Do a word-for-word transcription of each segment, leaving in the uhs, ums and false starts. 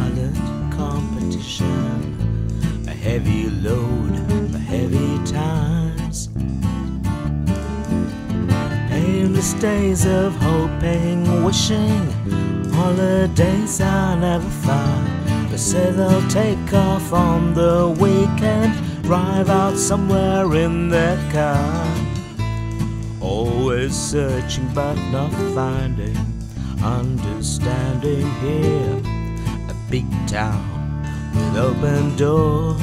silent competition, a heavy load for heavy times. Aimless days of hoping, wishing, holidays I'll never find. They say they'll take off on the weekend, drive out somewhere in their car. Always searching but not finding understanding here. A big town with open door,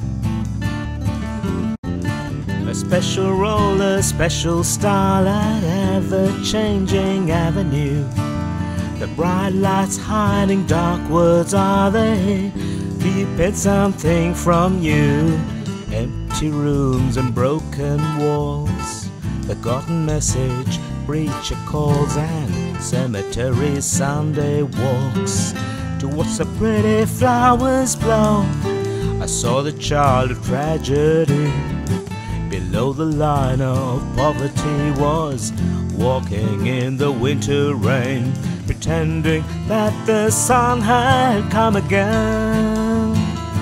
a special role, a special style at ever-changing avenue. The bright lights hiding dark words, are they keeping something from you? Empty rooms and broken walls, forgotten message, preacher calls, and cemetery Sunday walks to watch the pretty flowers blow. I saw the child of tragedy below the line of poverty, was walking in the winter rain, pretending that the sun had come again.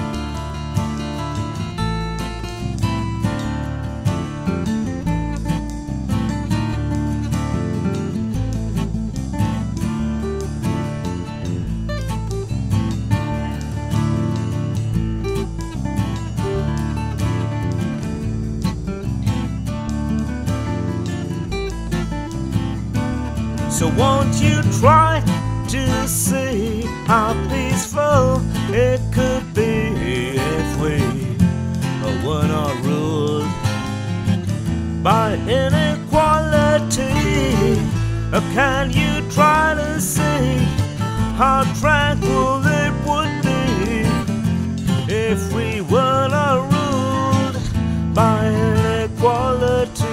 So won't you try to see how peaceful it could be if we were not ruled by inequality? Or can you try to see how tranquil it would be if we were not ruled by inequality?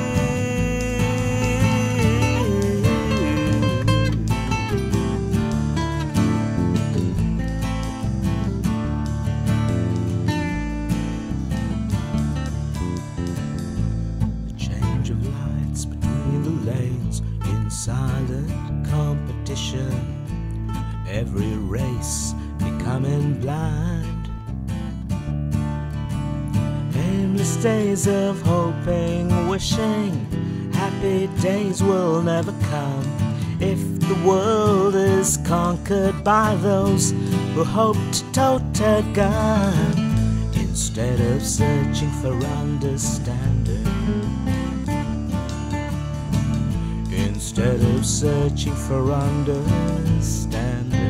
Silent competition, every race becoming blind. Aimless days of hoping, wishing, happy days will never come if the world is conquered by those who hope to tote a gun instead of searching for understanding. Instead of searching for understanding,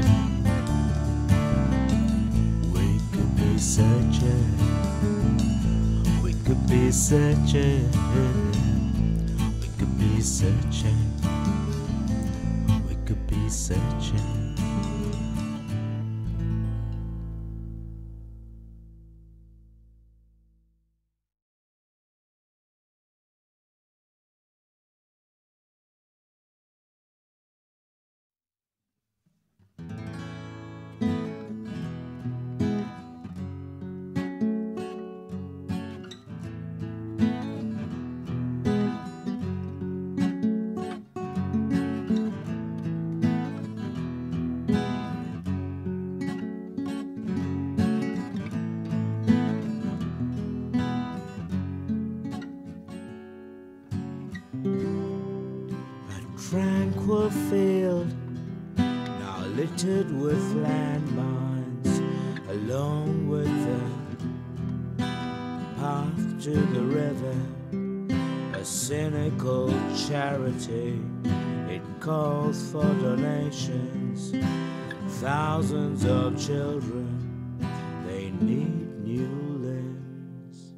we could be searching, we could be searching, we could be searching, we could be searching. Tranquil field, now littered with landmines, along with the path to the river, a cynical charity. It calls for donations, thousands of children, they need new limbs.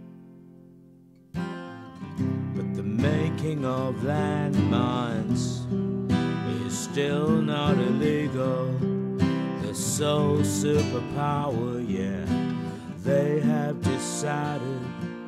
But the making of landmines is still not illegal. The sole superpower, yeah, they have decided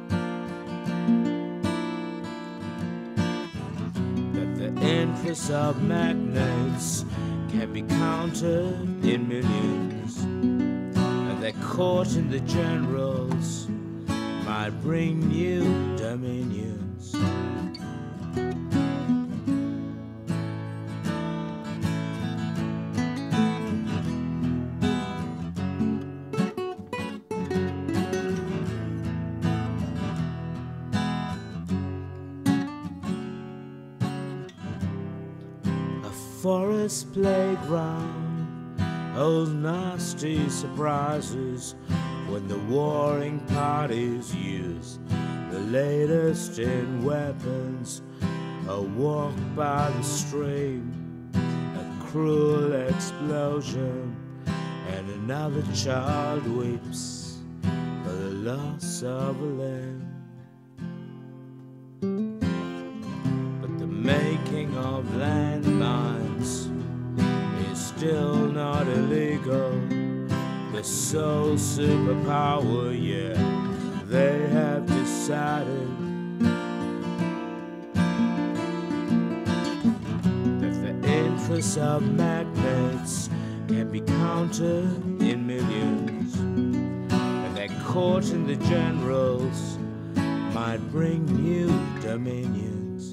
that the interests of magnates can be counted in millions, and they're caught in the generals might bring new dominions. forest playground holds nasty surprises when the warring parties use the latest in weapons. A walk by the stream, a cruel explosion, and another child weeps for the loss of a limb. But the making of landmines is still not illegal. The sole superpower, yeah, they have decided interest of magnets can be counted in millions, and that caught in the generals might bring new dominions.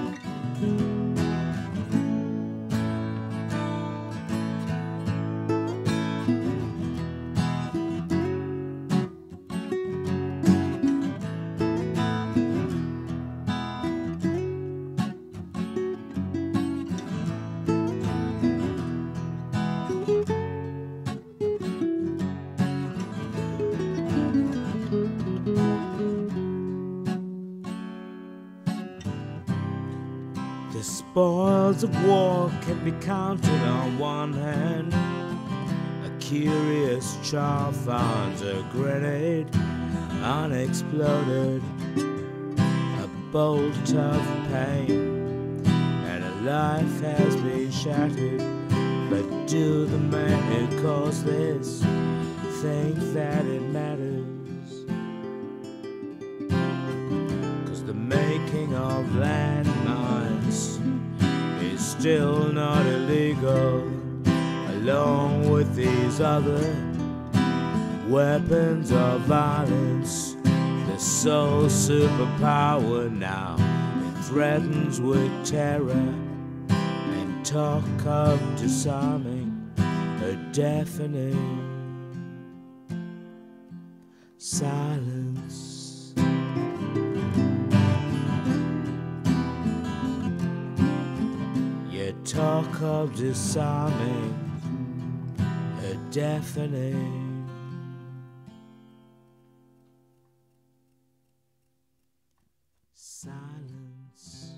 The spoils of war can be counted on one hand. A curious child finds a grenade unexploded, a bolt of pain, and a life has been shattered. But do the men who caused this think that it matters? 'Cause the making of landmines is still not illegal, along with these other weapons of violence. The sole superpower now, it threatens with terror and talk of disarming, a deafening silence. Talk of disarming, a deafening silence.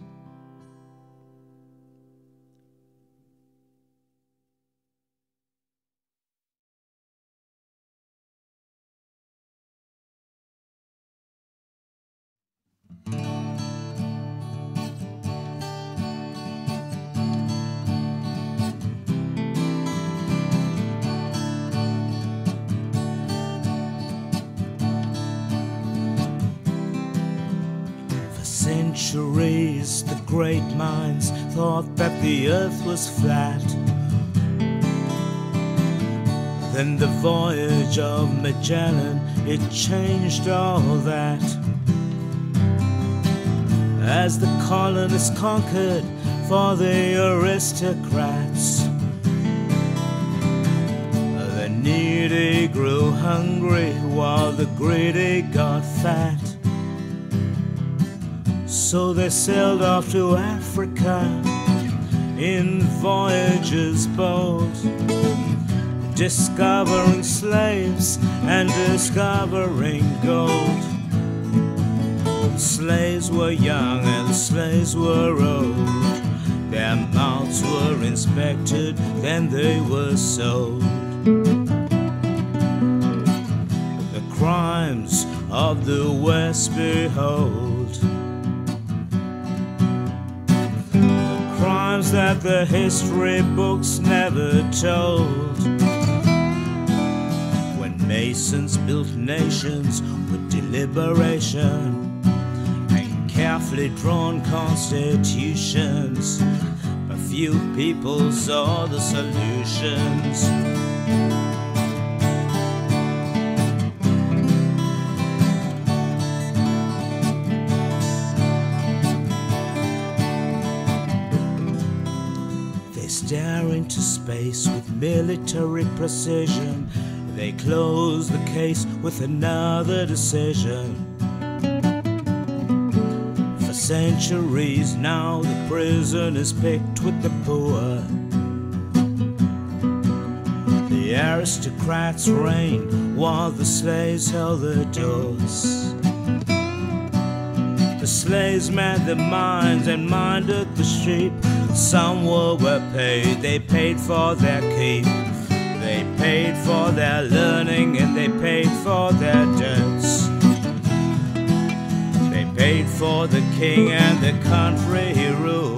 Centuries, the great minds thought that the earth was flat. Then the voyage of Magellan, it changed all that. As the colonists conquered for the aristocrats, the needy grew hungry while the greedy got fat. So they sailed off to Africa in voyages bold, discovering slaves and discovering gold. Slaves were young and slaves were old. Their mouths were inspected, then they were sold. The crimes of the West behold, that the history books never told. When masons built nations with deliberation and carefully drawn constitutions, a few people saw the solutions. Stare into space with military precision. They close the case with another decision. For centuries now the prison is picked with the poor. The aristocrats reigned while the slaves held the doors. The slaves manned the mines and minded the sheep. Some were well paid, they paid for their keep. They paid for their learning and they paid for their debts. They paid for the king and the country he ruled.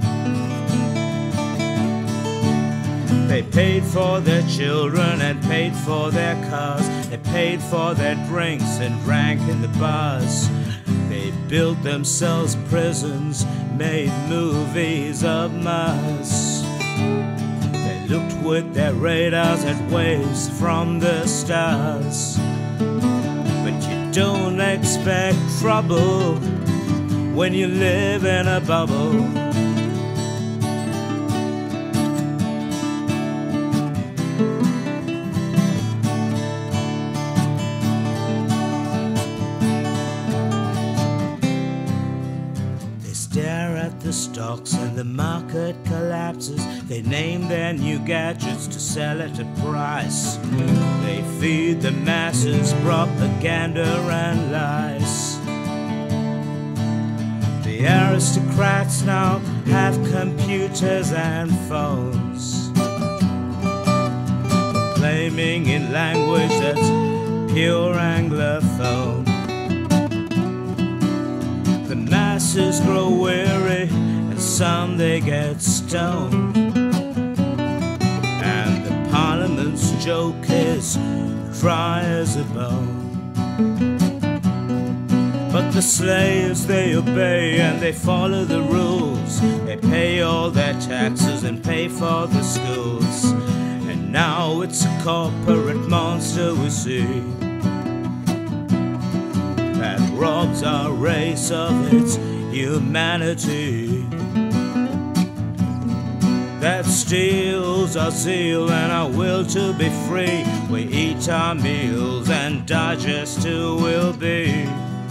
They paid for their children and paid for their cars. They paid for their drinks and drank in the bars. They built themselves prisons, made movies of Mars. They looked with their radars at waves from the stars. But you don't expect trouble when you live in a bubble. The stocks and the market collapses. They name their new gadgets to sell at a price. They feed the masses propaganda and lies. The aristocrats now have computers and phones, proclaiming in language that's pure Anglophone. The masses grow weary and some they get stoned, and the parliament's joke is dry as a bone. But the slaves they obey and they follow the rules. They pay all their taxes and pay for the schools. And now it's a corporate monster we see that robs our race of its humanity, that steals our zeal and our will to be free. We eat our meals and digest who we'll be.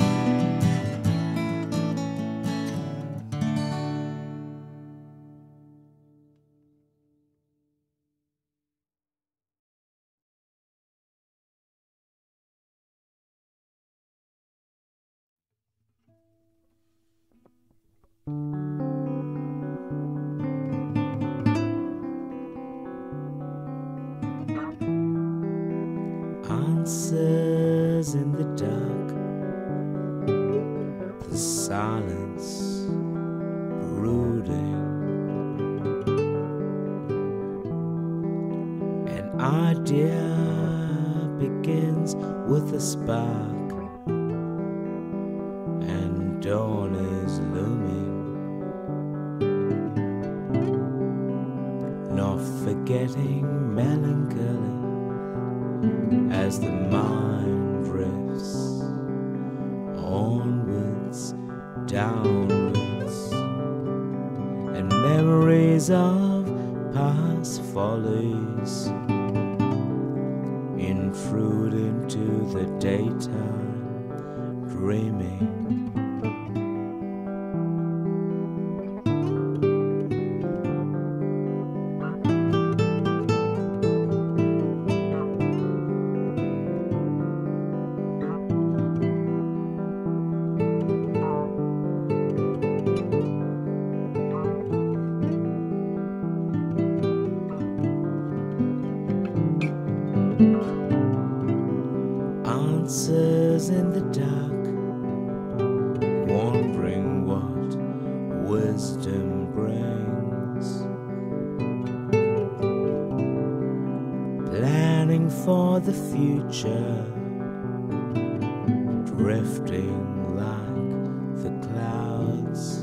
Answers in the dark, the silence brooding. An idea begins with a spark, and dawn is looming. Not forgetting melancholy as the mind drifts onwards, downwards, and memories of past follies intrude into the daytime dreaming. Answers in the dark, wondering what wisdom brings, planning for the future, drifting like the clouds.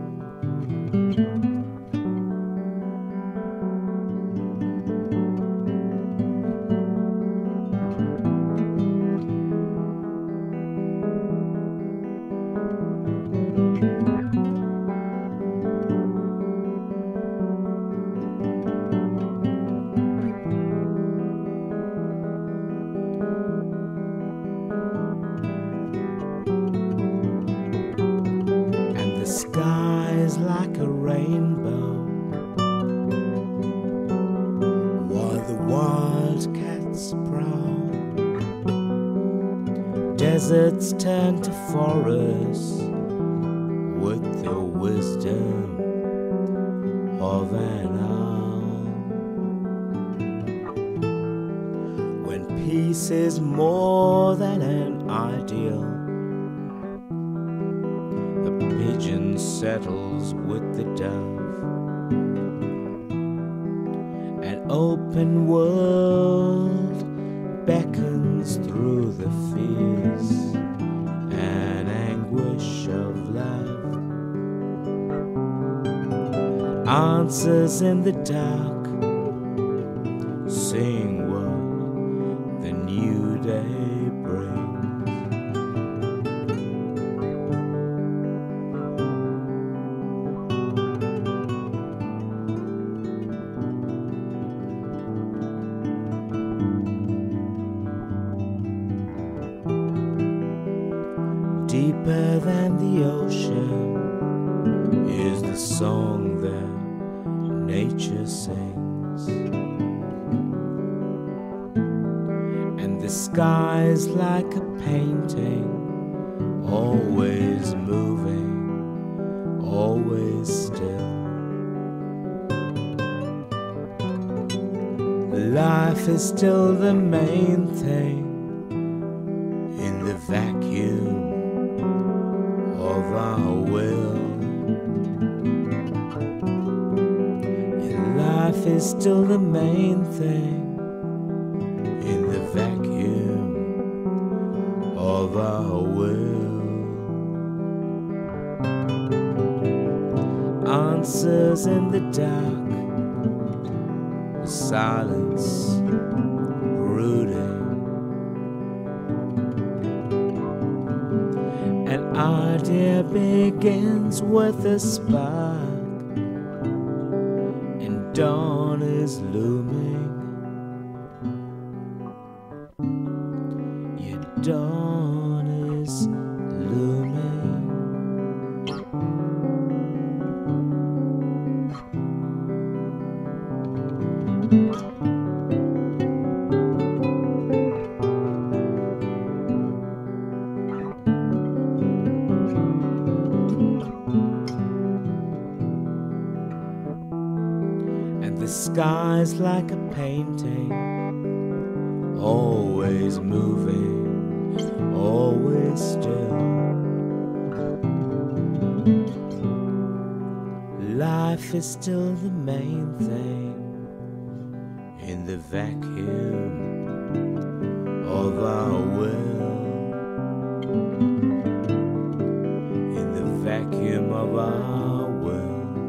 Skies like a rainbow, while the wild deserts turn to forests with the wisdom of an owl. When peace is more than an ideal, the pigeon settles with the dove. An open world beckons through the fears and anguish of love. Answers in the dark, seeing what the new day brings. Deeper than the ocean is the song that nature sings, and the sky's like a painting, always moving, always still. Life is still the main thing in the vacuum of our will. Life is still the main thing in the vacuum of our will. Answers in the dark, silence brooding. An idea begins with a spark, and dawn is looming. Your dawn is looming. The sky's like a painting, always moving, always still. Life is still the main thing in the vacuum of our will. In the vacuum of our will.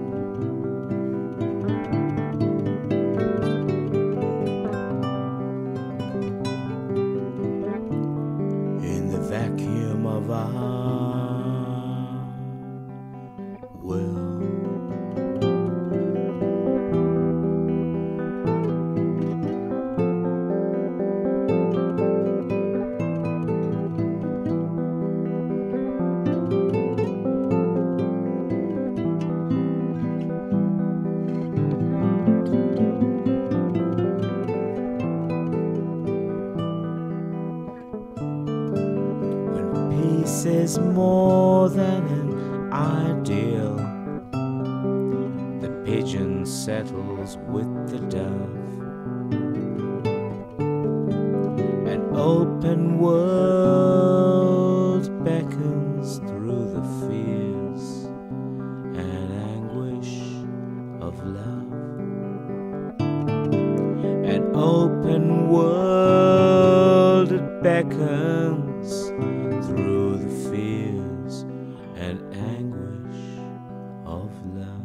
Vacuum of our will. Peace is more than an ideal. The pigeon settles with the dove. An open world beckons through the fears and anguish of love. An open world it beckons through the fears and anguish of love.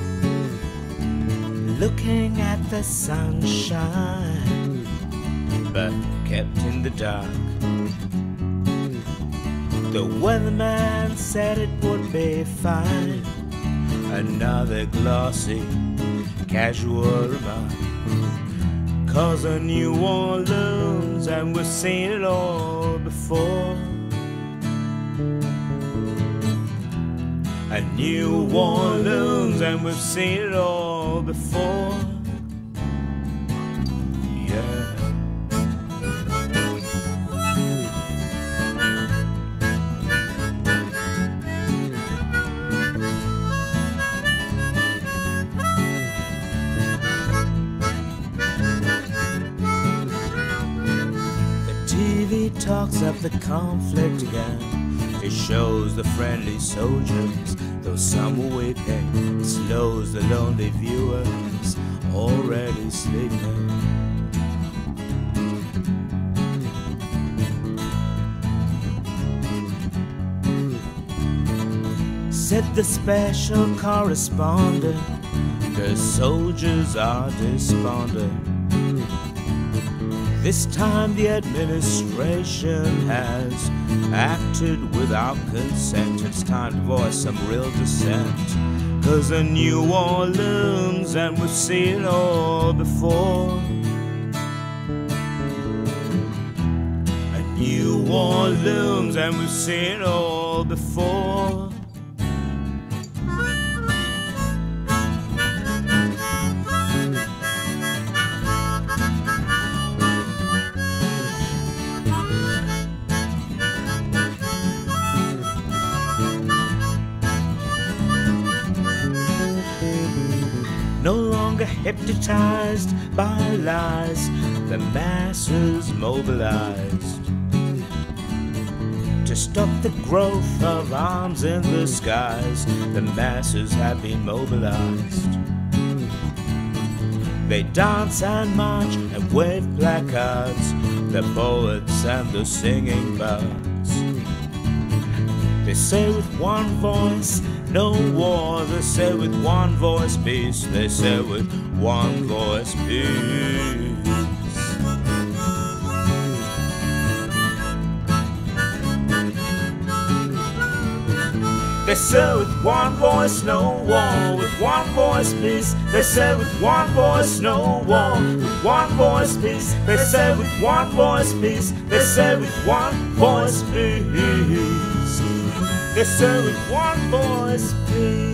Looking at the sunshine but kept in the dark. The weatherman said it would be fine. Another glossy, casual remark. Cause a New Orleans and we've seen it all before. A New Orleans and we've seen it all before. Yeah. Talks up the conflict again. It shows the friendly soldiers, though some were weeping. It slows the lonely viewers, already sleeping. Said the special correspondent, the soldiers are despondent. This time the administration has acted without consent. It's time to voice some real dissent. Cause a New Orleans and we've seen it all before. A New Orleans and we've seen it all before. No longer hypnotized by lies, the masses mobilized to stop the growth of arms in the skies. The masses have been mobilized. They dance and march and wave placards, the poets and the singing birds. They say with one voice, no war. They say with one voice, peace. They say with one voice, peace. They say with one voice, no war. With one voice, peace. They say with one voice, no war. With one voice, peace. They say with one voice, peace. They say with one voice, peace. They say with one voice, peace.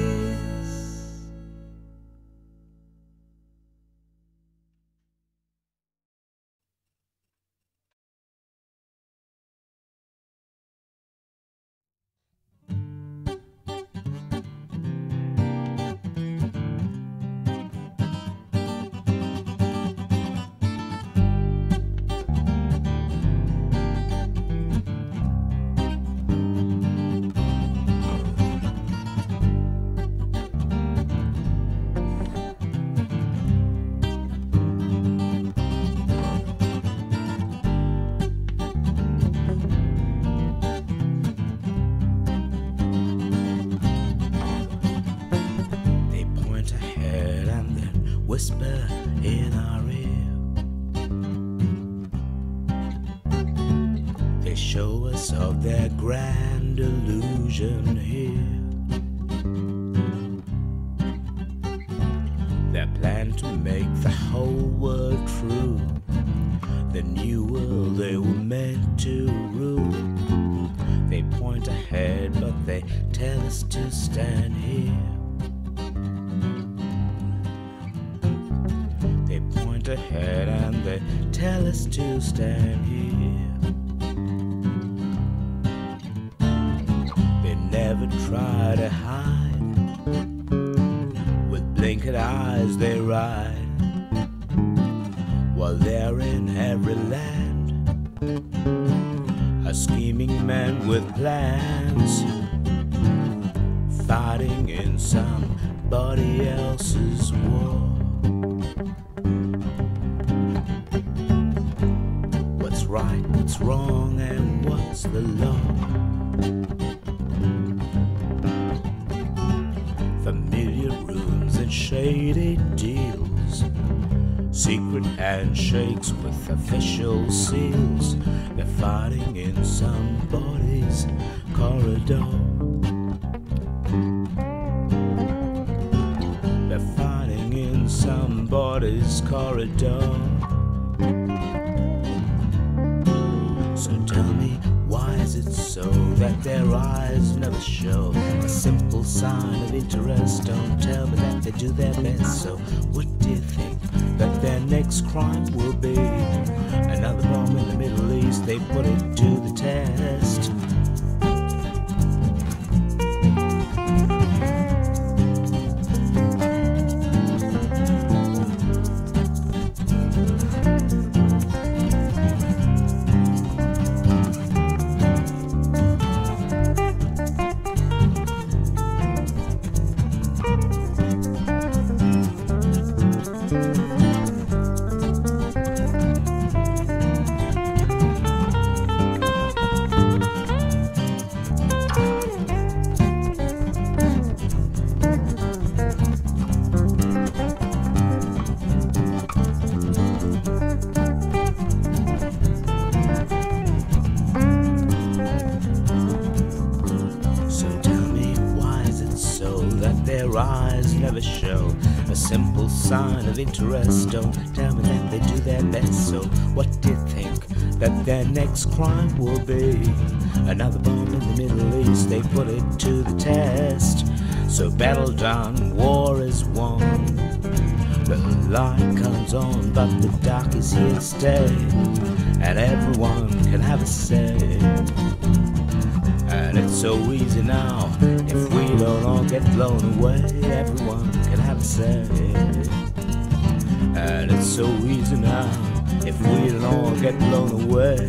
Whisper in our ear. They show us of their grand illusion here. Their plan to make the whole world true, the new world they were meant to rule. They point ahead but they tell us to stand here. Ahead and they tell us to stand here. They never try to hide. With blinkered eyes they ride, while they're in every land, a scheming man with plans, fighting in somebody else's war. Right, what's wrong, and what's the law? Familiar rooms and shady deals, Secret handshakes with official seals. They're fighting in somebody's corridor. They're fighting in somebody's corridor. So tell me, why is it so that their eyes never show a simple sign of interest? Don't tell me that they do their best. So what do you think that their next crime will be? Another bomb in the Middle East, they put it to the test. Show a simple sign of interest. Don't tell me that they do their best. So what do you think that their next crime will be? Another bomb in the Middle East, they put it to the test. So battle done, war is won. The light comes on, but the dark is here to stay, and everyone can have a say. And it's so easy now, if we don't all get blown away, everyone can have a say. And it's so easy now, if we don't all get blown away.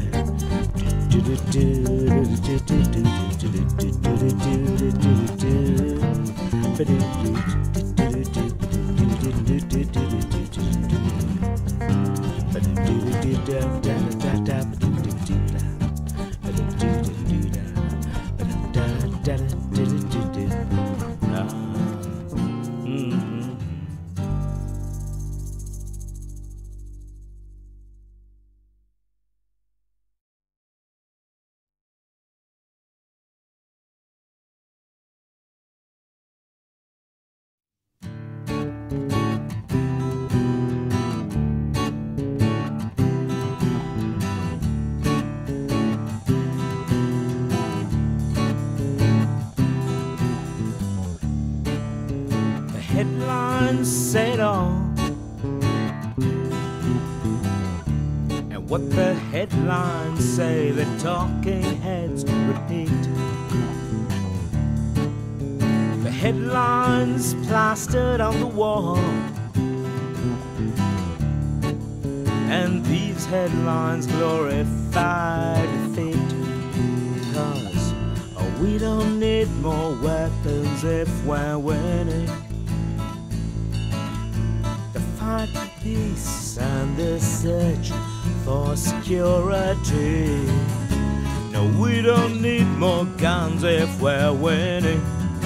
Say it all, and what the headlines say, the talking heads repeat. The headlines plastered on the wall, and these headlines glorify defeat. Cause oh, we don't need more weapons if we're winning. Fight for peace and the search for security. No, we don't need more guns if we're winning.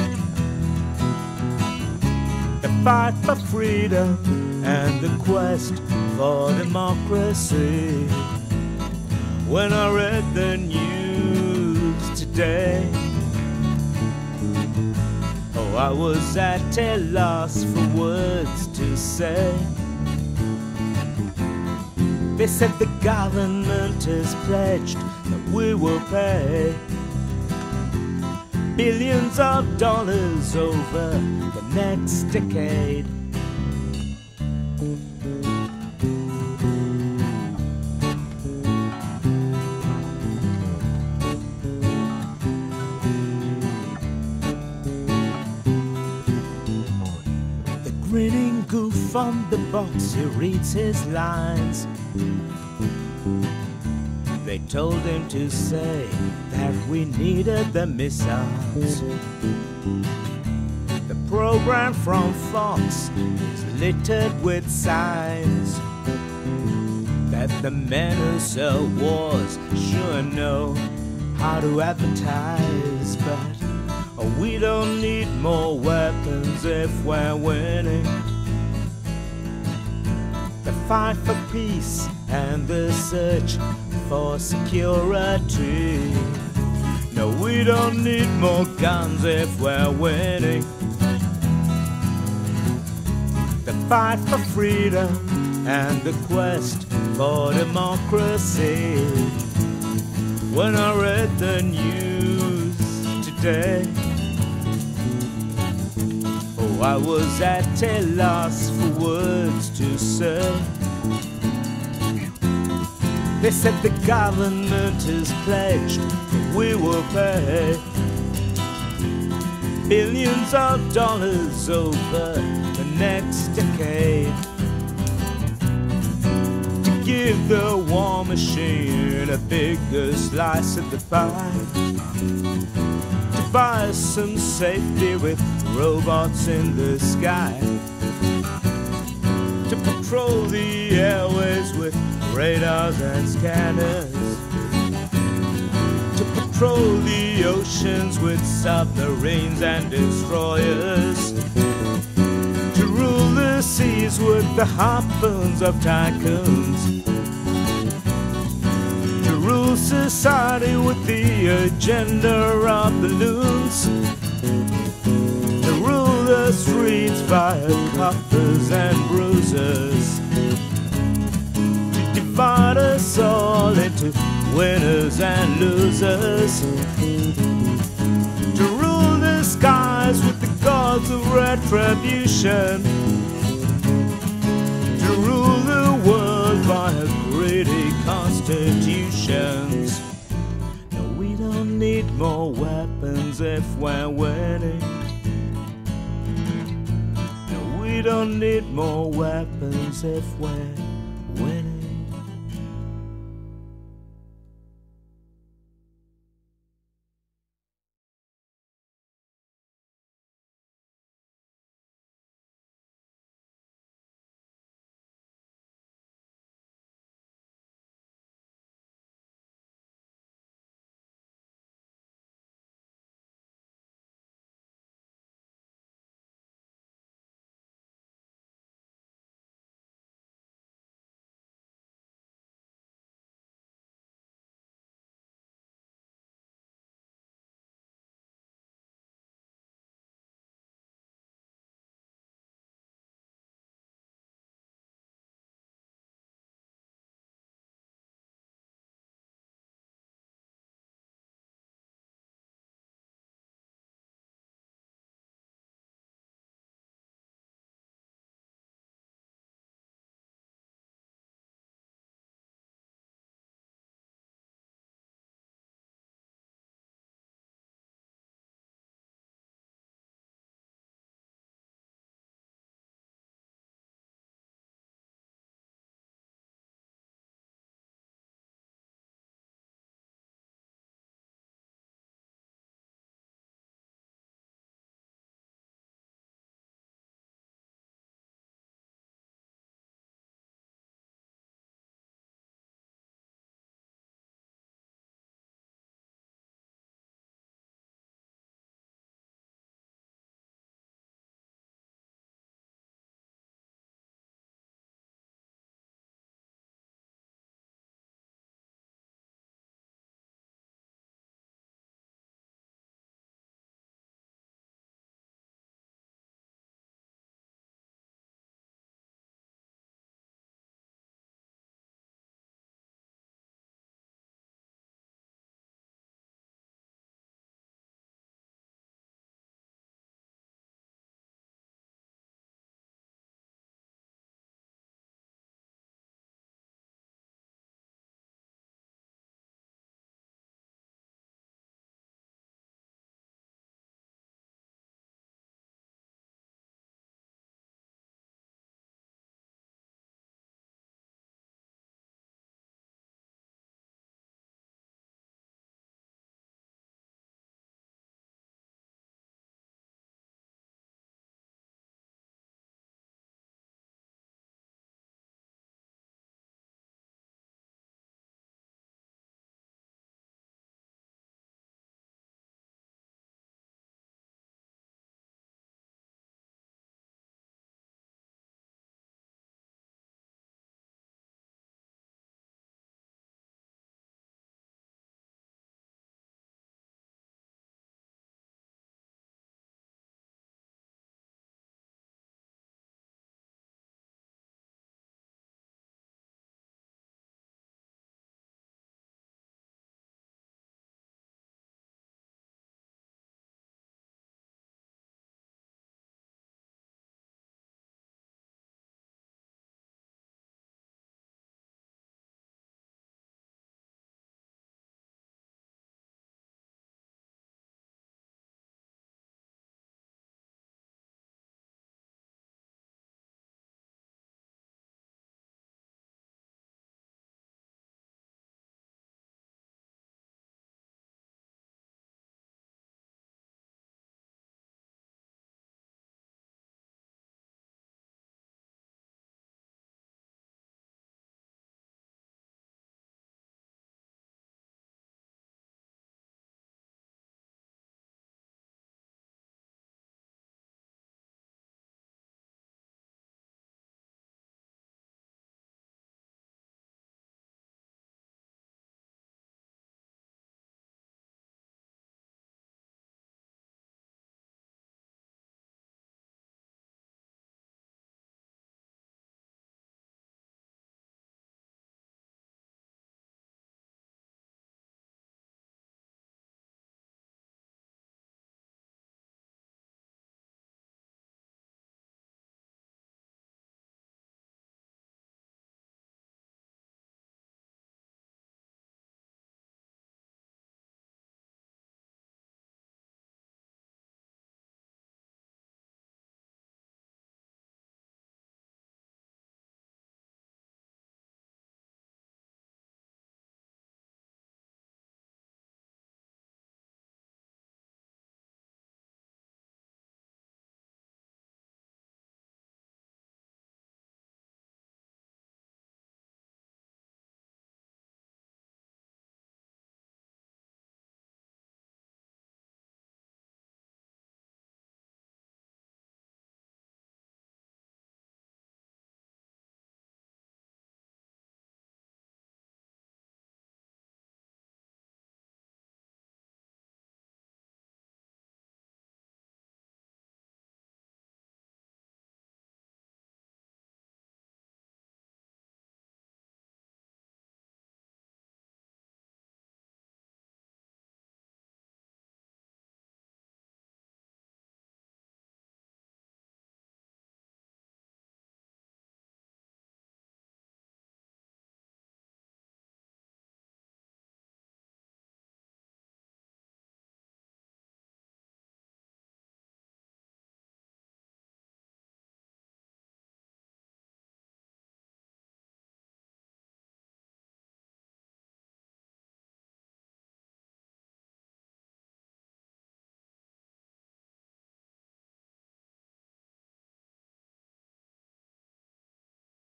The fight for freedom and the quest for democracy. When I read the news today, oh, I was at a loss for words to say. They said the government has pledged that we will pay billions of dollars over the next decade. The grinning goof on the box, he reads his lines. They told him to say that we needed the missiles. The program from Fox is littered with signs that the men who sell wars sure know how to advertise. But oh, we don't need more weapons if we're winning. The fight for peace and the search for security. No, we don't need more guns if we're winning the fight for freedom and the quest for democracy. When I read the news today, oh, I was at a loss for words to say. They said the government has pledged that we will pay billions of dollars over the next decade to give the war machine a bigger slice of the pie, to buy us some safety with robots in the sky, to patrol the airways with radars and scanners, to patrol the oceans with submarines and destroyers, to rule the seas with the harpoons of tycoons, to rule society with the agenda of balloons, to rule the streets via coppers and bruisers, to divide us all into winners and losers, to rule the skies with the gods of retribution, to rule the world via greedy constitutions. No, we don't need more weapons if we're winning. No, we don't need more weapons if we're winning.